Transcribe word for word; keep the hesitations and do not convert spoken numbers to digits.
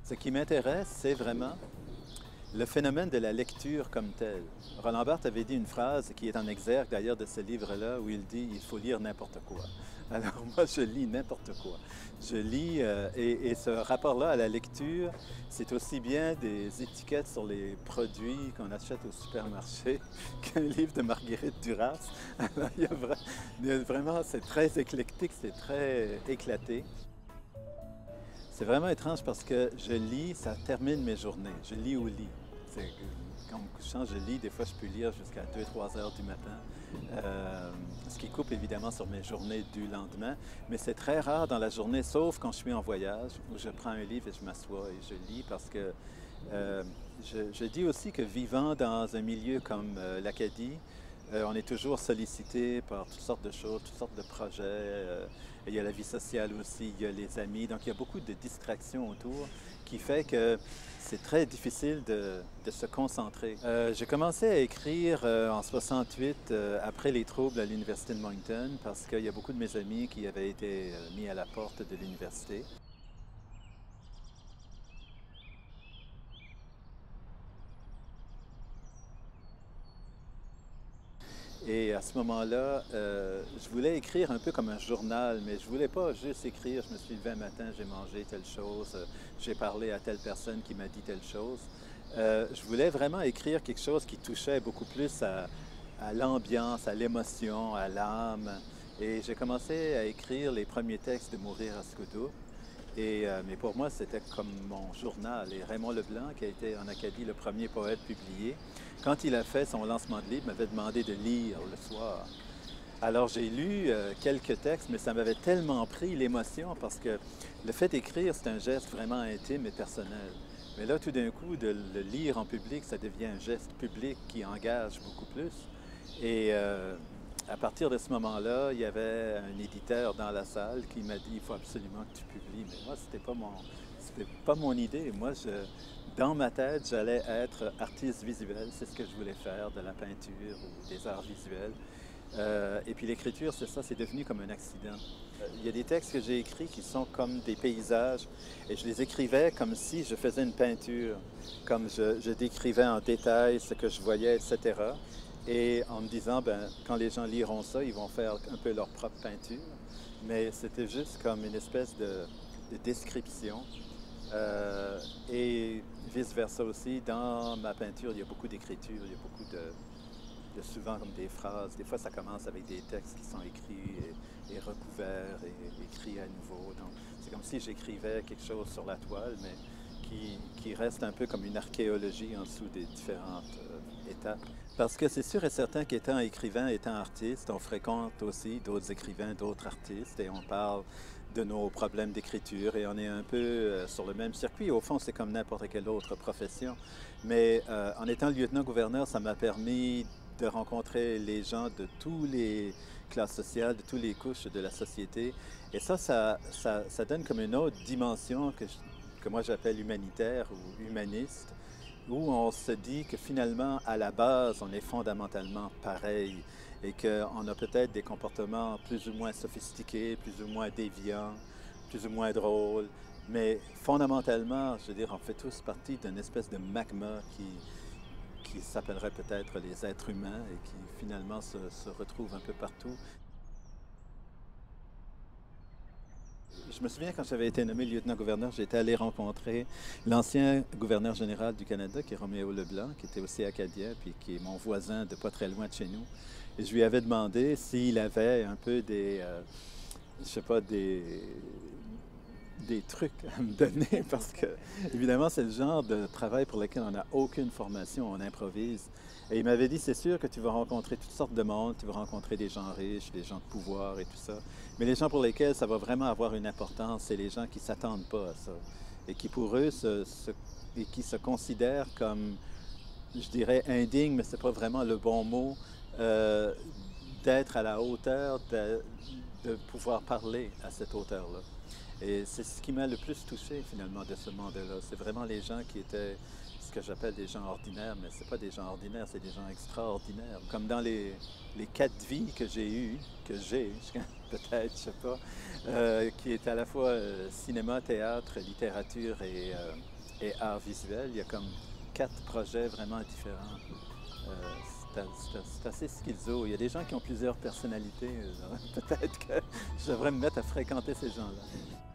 Ce qui m'intéresse, c'est vraiment le phénomène de la lecture comme tel. Roland Barthes avait dit une phrase qui est en exergue d'ailleurs de ce livre-là où il dit « il faut lire n'importe quoi ». Alors moi, je lis n'importe quoi. Je lis, euh, et, et ce rapport-là à la lecture, c'est aussi bien des étiquettes sur les produits qu'on achète au supermarché qu'un livre de Marguerite Duras. Alors il y a, vra il y a vraiment, c'est très éclectique, c'est très éclaté. C'est vraiment étrange parce que je lis, ça termine mes journées. Je lis au lit. C'est qu'en me couchant, je lis. Des fois, je peux lire jusqu'à deux trois heures du matin. Euh, ce qui coupe évidemment sur mes journées du lendemain. Mais c'est très rare dans la journée, sauf quand je suis en voyage, où je prends un livre et je m'assois et je lis parce que euh, je, je dis aussi que vivant dans un milieu comme euh, l'Acadie, Euh, on est toujours sollicité par toutes sortes de choses, toutes sortes de projets. Euh, il y a la vie sociale aussi, il y a les amis. Donc, il y a beaucoup de distractions autour qui fait que c'est très difficile de, de se concentrer. Euh, j'ai commencé à écrire euh, en soixante-huit, euh, après les troubles à l'Université de Moncton, parce qu'il y a beaucoup de mes amis qui avaient été euh, mis à la porte de l'université. Et à ce moment-là, euh, je voulais écrire un peu comme un journal, mais je voulais pas juste écrire, je me suis levé un matin, j'ai mangé telle chose, euh, j'ai parlé à telle personne qui m'a dit telle chose. Euh, je voulais vraiment écrire quelque chose qui touchait beaucoup plus à, à l'ambiance, à l'émotion, à l'âme. Et j'ai commencé à écrire les premiers textes de Mourir à Scudder. Et, euh, mais pour moi, c'était comme mon journal. Et Raymond Leblanc, qui a été en Acadie le premier poète publié, quand il a fait son lancement de livre, m'avait demandé de lire le soir. Alors j'ai lu euh, quelques textes, mais ça m'avait tellement pris l'émotion parce que le fait d'écrire, c'est un geste vraiment intime et personnel. Mais là, tout d'un coup, de le lire en public, ça devient un geste public qui engage beaucoup plus. Et euh, à partir de ce moment-là, il y avait un éditeur dans la salle qui m'a dit il faut absolument que tu publies. Mais moi, c'était pas mon, c'était pas mon idée. Moi, je, dans ma tête, j'allais être artiste visuel. C'est ce que je voulais faire, de la peinture ou des arts visuels. Euh, et puis l'écriture, c'est ça, c'est devenu comme un accident. Euh, il y a des textes que j'ai écrits qui sont comme des paysages et je les écrivais comme si je faisais une peinture, comme je, je décrivais en détail ce que je voyais, et cetera. Et en me disant, ben, quand les gens liront ça, ils vont faire un peu leur propre peinture. Mais c'était juste comme une espèce de, de description. Euh, et vice-versa aussi, dans ma peinture, il y a beaucoup d'écriture, il y a beaucoup de, de souvent comme des phrases. Des fois, ça commence avec des textes qui sont écrits et, et recouverts et écrits à nouveau. Donc, c'est comme si j'écrivais quelque chose sur la toile, mais qui, qui reste un peu comme une archéologie en dessous des différentes euh, étapes. Parce que c'est sûr et certain qu'étant écrivain, étant artiste, on fréquente aussi d'autres écrivains, d'autres artistes, et on parle de nos problèmes d'écriture, et on est un peu euh, sur le même circuit. Au fond, c'est comme n'importe quelle autre profession. Mais euh, en étant lieutenant-gouverneur, ça m'a permis de rencontrer les gens de toutes les classes sociales, de toutes les couches de la société. Et ça, ça, ça, ça donne comme une autre dimension que, je, que moi j'appelle humanitaire ou humaniste, où on se dit que finalement, à la base, on est fondamentalement pareil et qu'on a peut-être des comportements plus ou moins sophistiqués, plus ou moins déviants, plus ou moins drôles, mais fondamentalement, je veux dire, on fait tous partie d'une espèce de magma qui, qui s'appellerait peut-être les êtres humains et qui finalement se, se retrouvent un peu partout. Je me souviens quand j'avais été nommé lieutenant-gouverneur, j'étais allé rencontrer l'ancien gouverneur général du Canada, qui est Roméo Leblanc, qui était aussi acadien, puis qui est mon voisin de pas très loin de chez nous. Et je lui avais demandé s'il avait un peu des, euh, je sais pas, des, des trucs à me donner, parce que, évidemment, c'est le genre de travail pour lequel on n'a aucune formation, on improvise. Et il m'avait dit, c'est sûr que tu vas rencontrer toutes sortes de monde, tu vas rencontrer des gens riches, des gens de pouvoir et tout ça. Mais les gens pour lesquels ça va vraiment avoir une importance, c'est les gens qui ne s'attendent pas à ça. Et qui pour eux, se, se, et qui se considèrent comme, je dirais, indignes, mais ce n'est pas vraiment le bon mot, euh, d'être à la hauteur de, de pouvoir parler à cette hauteur-là. Et c'est ce qui m'a le plus touché finalement de ce monde-là. C'est vraiment les gens qui étaient ce que j'appelle des gens ordinaires, mais ce n'est pas des gens ordinaires, c'est des gens extraordinaires. Comme dans les, les quatre vies que j'ai eues, que j'ai, peut-être, je ne sais pas, euh, qui est à la fois euh, cinéma, théâtre, littérature et, euh, et art visuel. Il y a comme quatre projets vraiment différents. Euh, c'est a- c'est a- c'est assez schizo. Il y a des gens qui ont plusieurs personnalités. euh, Peut-être que je devrais me mettre à fréquenter ces gens-là.